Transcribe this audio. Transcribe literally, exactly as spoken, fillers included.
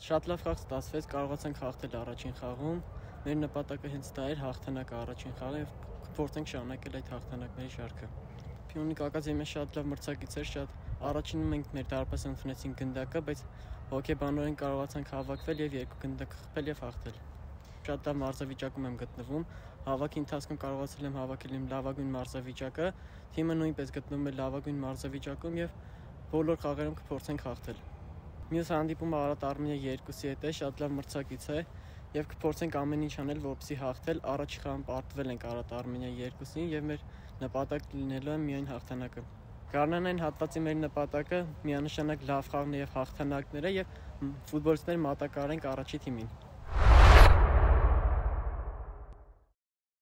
Շատ լավ խաղ ստացվեց, կարողացանք հաղթել առաջին խաղում։ Մեր նպատակը հենց դա էր, հաղթանակը առաջին խաղը եւ կփորձենք շարունակել այդ հաղթանակների շարքը։ Փյունիկ ակադեմիա շատ լավ մրցակից էր, շատ առաջինում մենք մեր դարպասը ընդունեցինք գնդակը, բայց հոգեբանորեն կարողացանք հավաքվել եւ երկու գնդակ խփել եւ հաղթել։ Շատ լավ մարզավիճակում եմ գտնվում։ Հավաքի ընթացքում կարողացել եմ հավաքել իմ լավագույն մարզավիճակը։ Թիմը նույնպես գտնվում է լավագույն մարզավիճակում եւ բոլոր խաղերում կփորձենք հաղթել։ Մյուս հանդիպումը Արարատ Արմենիա երկուսի հետ է, շատ լավ մրցակից է եւ կփորձենք ամեն ինչ անել, որպեսզի հաղթել։ Առաջին խաղում պարտվել ենք Արարատ Արմենիա երկուսին եւ մեր նպատակը լինելու է միայն հաղթանակը։ Գարնանային հատվածի մեր նպատակը միանշանակ լավ խաղն եւ հաղթանակները եւ ֆուտբոլիստներ մատակարարենք առաջի թիմին։